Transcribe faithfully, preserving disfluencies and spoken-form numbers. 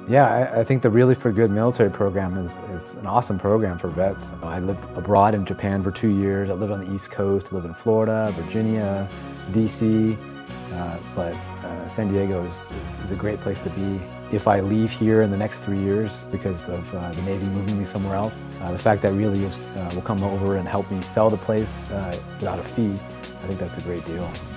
Yeah, I, I think the Really for Good military program is, is an awesome program for vets. I lived abroad in Japan for two years. I lived on the East Coast. I lived in Florida, Virginia, D C, uh, but uh, San Diego is, is a great place to be. If I leave here in the next three years because of uh, the Navy moving me somewhere else, uh, the fact that Reali is, uh, will come over and help me sell the place uh, without a fee, I think that's a great deal.